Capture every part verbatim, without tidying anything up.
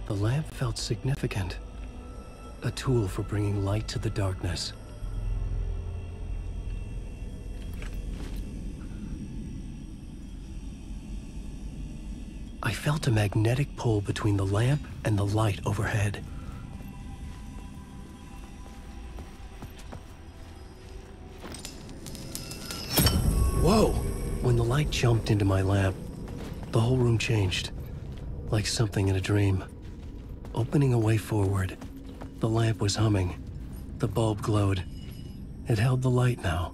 The lamp felt significant. A tool for bringing light to the darkness. I felt a magnetic pull between the lamp and the light overhead. Whoa! When the light jumped into my lamp, the whole room changed, like something in a dream. Opening a way forward, the lamp was humming. The bulb glowed. It held the light now.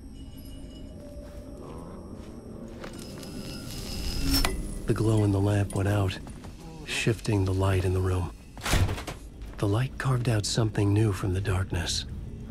The glow in the lamp went out, shifting the light in the room. The light carved out something new from the darkness.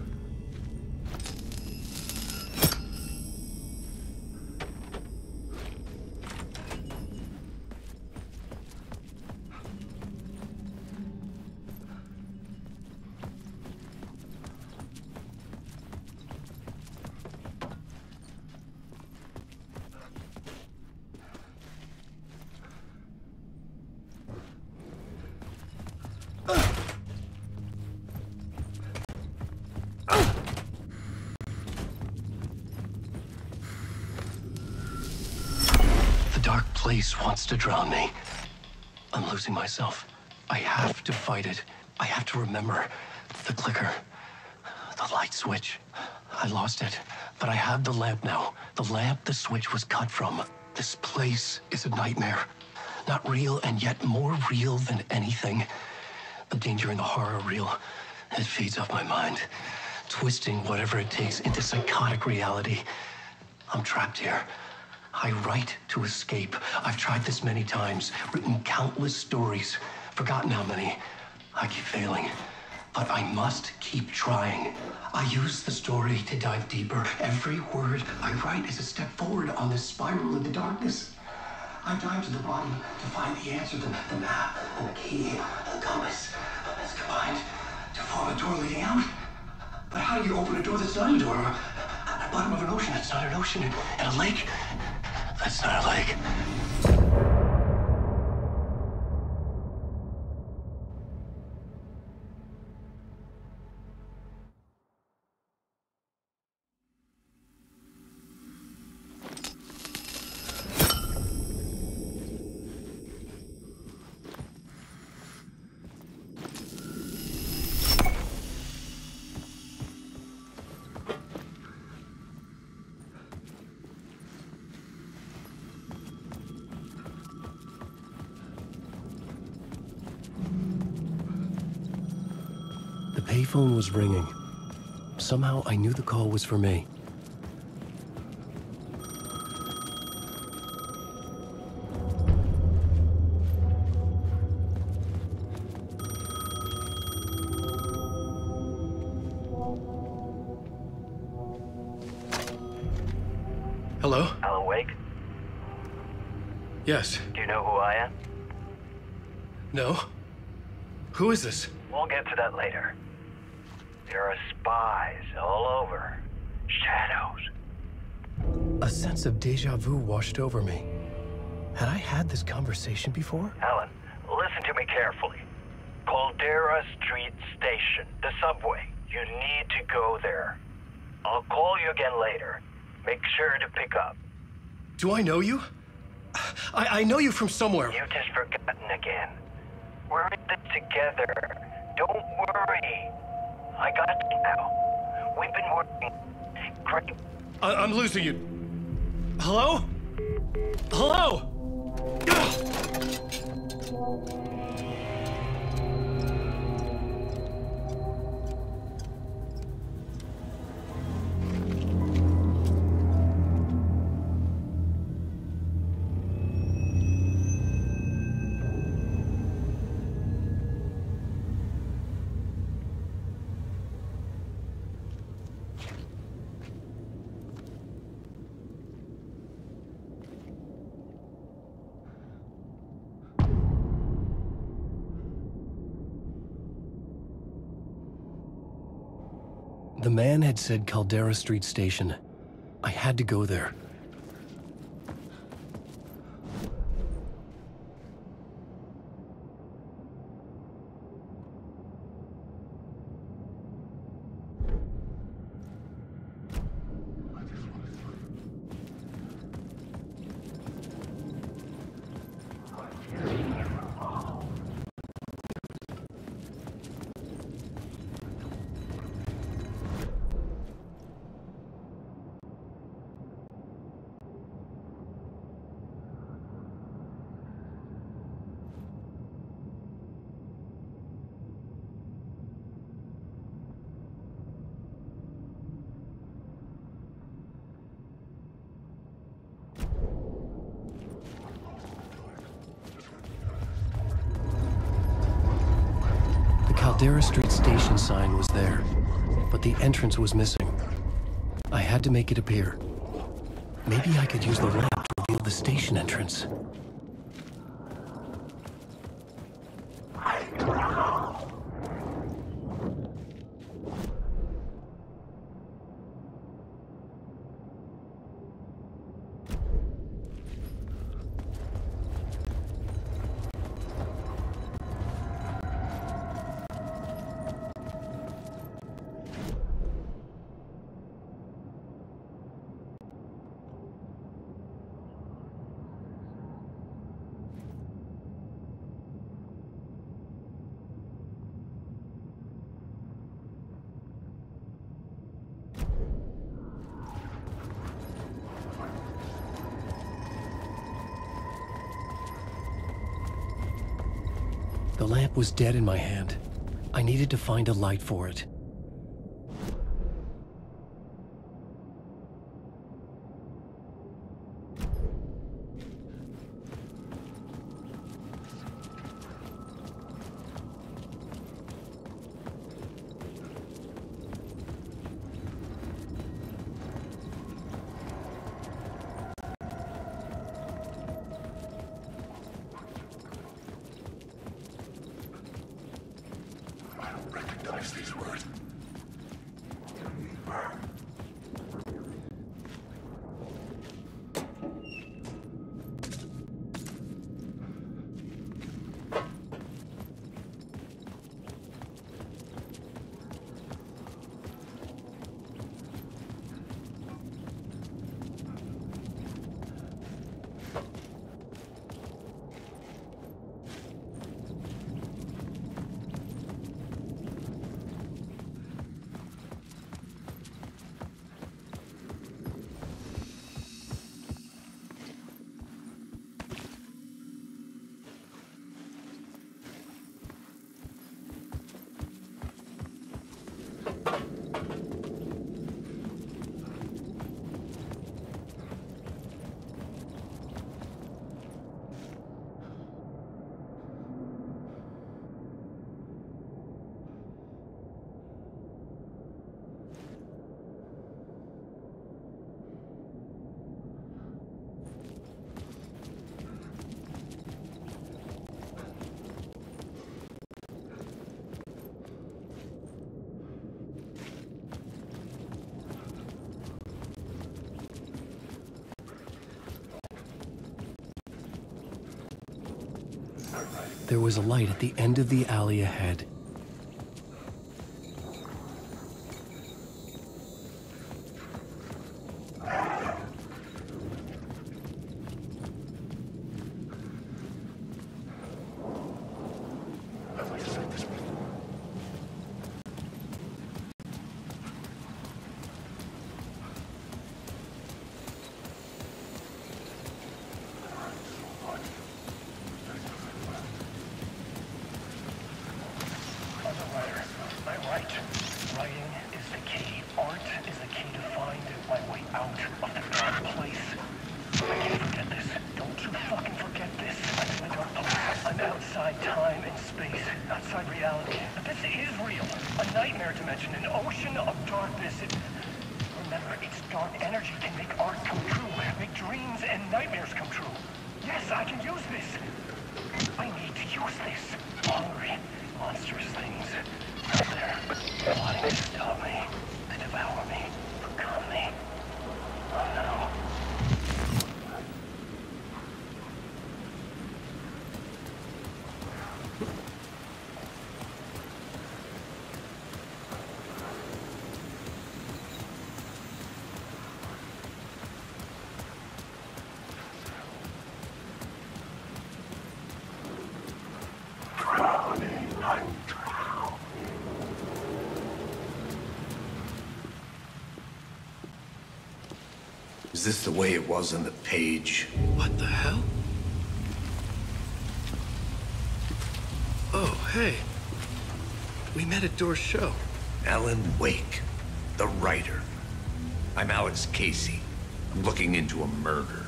Place wants to drown me. I'm losing myself. I have to fight it. I have to remember. The clicker. The light switch. I lost it. But I have the lamp now. The lamp the switch was cut from. This place is a nightmare. Not real, and yet more real than anything. The danger and the horror are real. It feeds off my mind. Twisting whatever it takes into psychotic reality. I'm trapped here. I write to escape. I've tried this many times, written countless stories, forgotten how many. I keep failing, but I must keep trying. I use the story to dive deeper. Every word I write is a step forward on this spiral in the darkness. I dive to the bottom to find the answer, the, the map, and the key, and the compass. It's combined to form a door leading out. But how do you open a door that's not a door? At the bottom of an ocean, that's not an ocean, and a lake. That's not a lake. The payphone was ringing. Somehow I knew the call was for me. Hello? Alan Wake? Yes. Do you know who I am? No? Who is this? We'll get to that later. There are spies all over. Shadows. A sense of deja vu washed over me. Had I had this conversation before? Alan, listen to me carefully. Caldera Street Station, the subway. You need to go there. I'll call you again later. Make sure to pick up. Do I know you? I, I know you from somewhere. You've just forgotten again. We're in this together. Don't worry. I got you now. We've been working great. I I'm losing you. Hello? Hello? The man had said Caldera Street Station. I had to go there. Caldera Street station sign was there, but the entrance was missing. I had to make it appear. Maybe I could use the lamp to reveal the station entrance. The lamp was dead in my hand. I needed to find a light for it. These words. There was a light at the end of the alley ahead. Is this the way it was on the page? What the hell? Oh, hey. We met at Door's show. Alan Wake, the writer. I'm Alex Casey. I'm looking into a murder.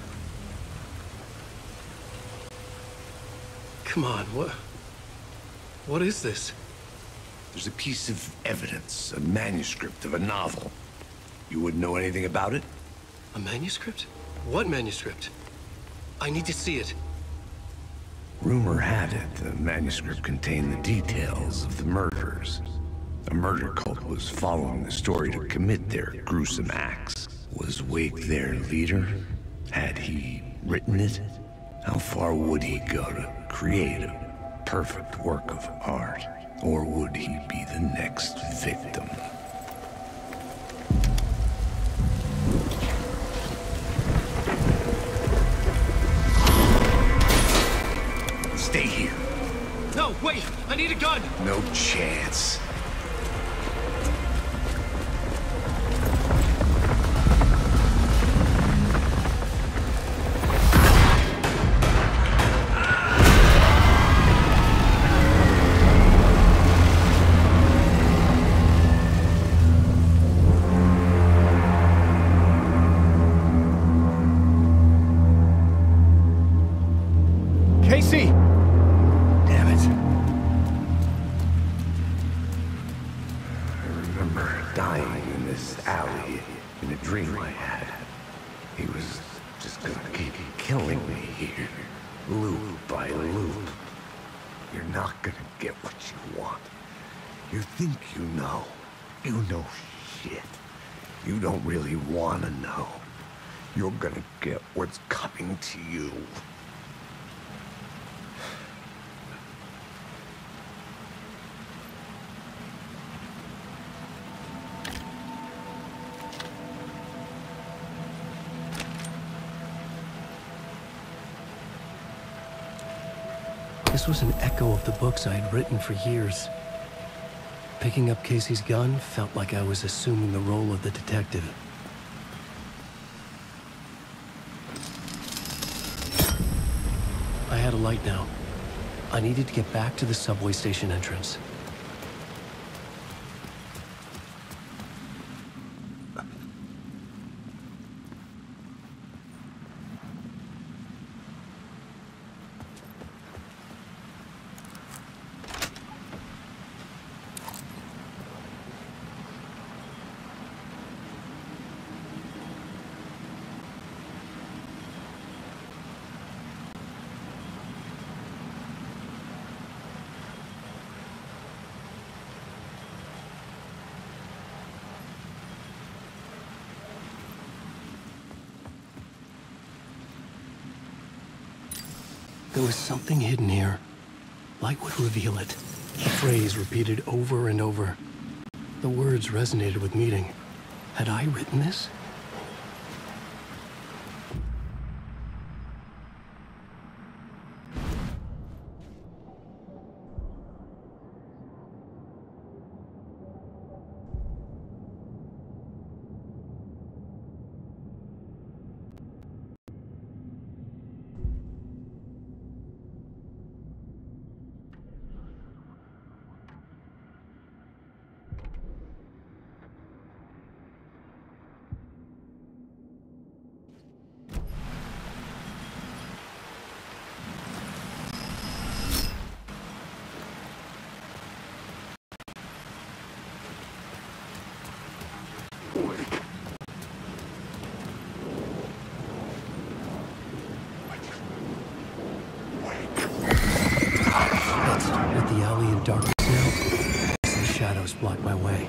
Come on, what... What is this? There's a piece of evidence, a manuscript of a novel. You wouldn't know anything about it? A manuscript? What manuscript? I need to see it. Rumor had it the manuscript contained the details of the murders. A murder cult was following the story to commit their gruesome acts. Was Wake their leader? Had he written it? How far would he go to create a perfect work of art? Or would he be the next victim? Stay here. No, wait! I need a gun! No chance. Casey! Damn it. I remember dying in this alley in a dream I had. He was just gonna keep killing me here, loop by loop. You're not gonna get what you want. You think you know. You know shit. You don't really wanna know. You're gonna get what's coming to you. This was an echo of the books I had written for years. Picking up Casey's gun felt like I was assuming the role of the detective. I had a light now. I needed to get back to the subway station entrance. There was something hidden here. Light would reveal it. The phrase repeated over and over. The words resonated with meaning. Had I written this? With the alley in darkness now, the shadows block my way.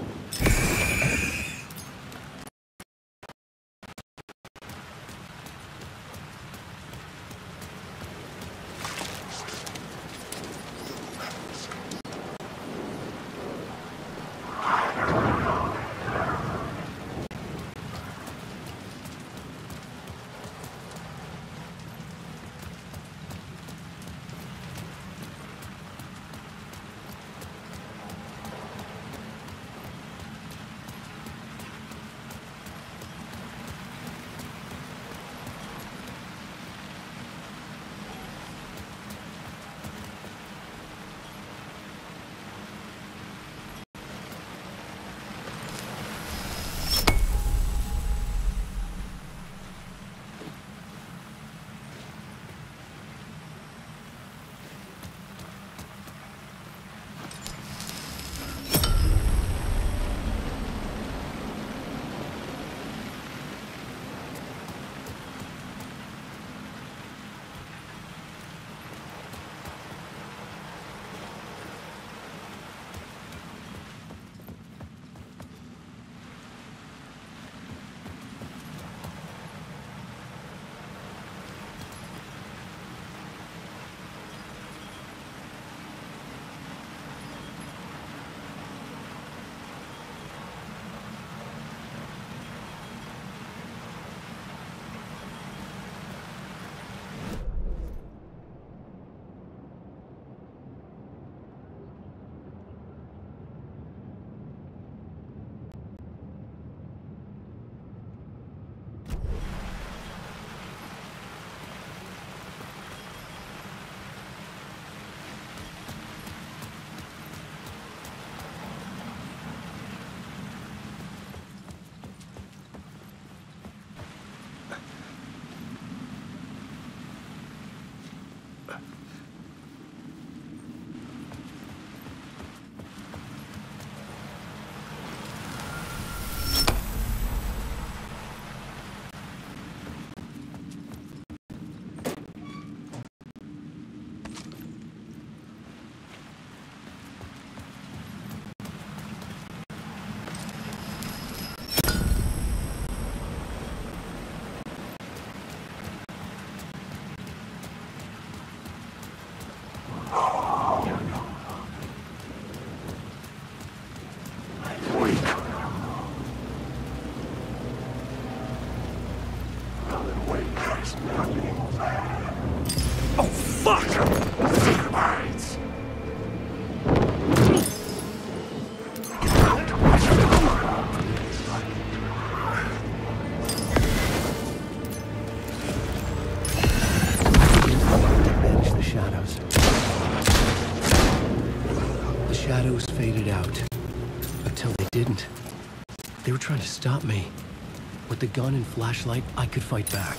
shadows faded out. Until they didn't. They were trying to stop me. With the gun and flashlight, I could fight back.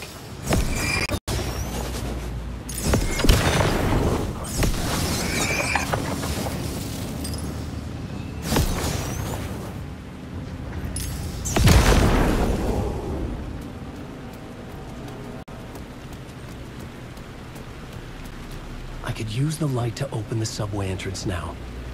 I could use the light to open the subway entrance now.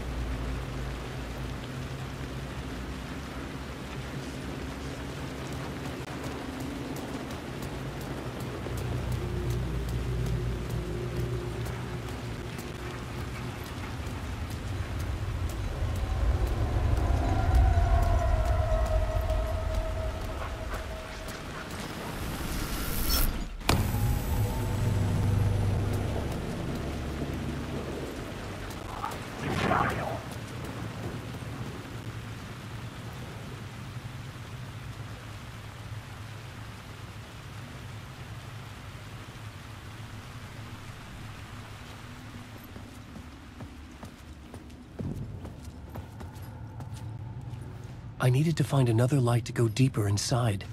I needed to find another light to go deeper inside.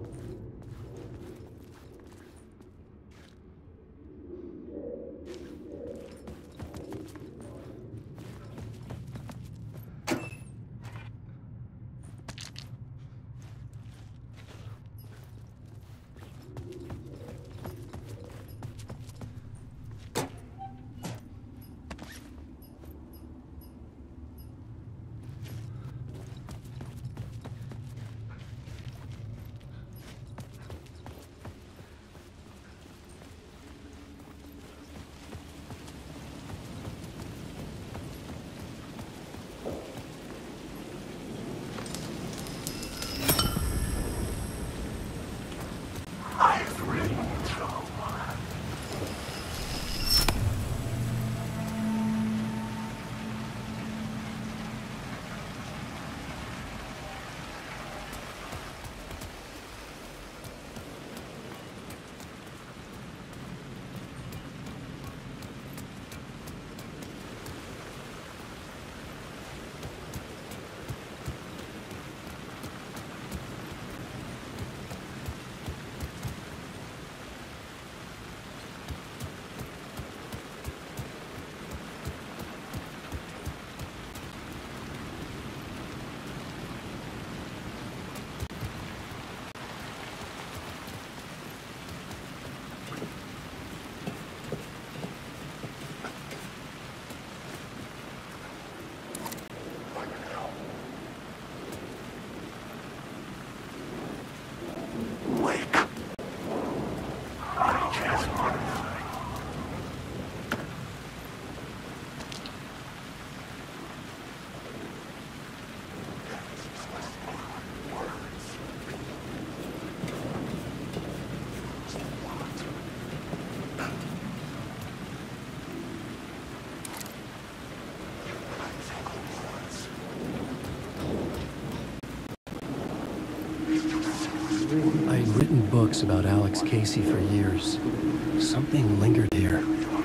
I had written books about Alex Casey for years. Something lingered here.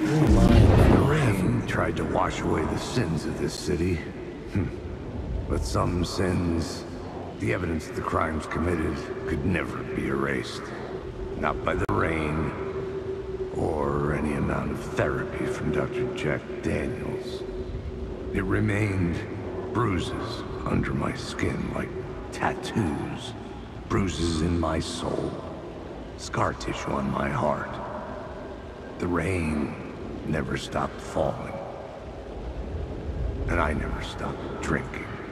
The rain tried to wash away the sins of this city. But some sins, the evidence of the crimes committed, could never be erased. Not by the rain, or any amount of therapy from Doctor Jack Daniels. It remained bruises under my skin, like tattoos. Bruises in my soul. Scar tissue on my heart. The rain never stopped falling. And I never stopped drinking.